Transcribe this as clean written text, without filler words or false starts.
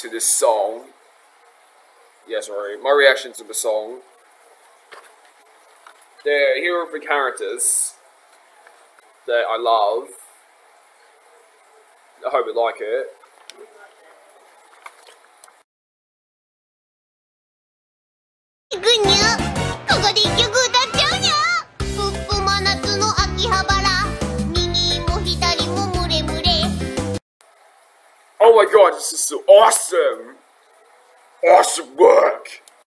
to this song. Yeah, sorry, my reaction to the song. Here are the characters that I love. I hope you like it. Oh my god, this is so awesome! Awesome work!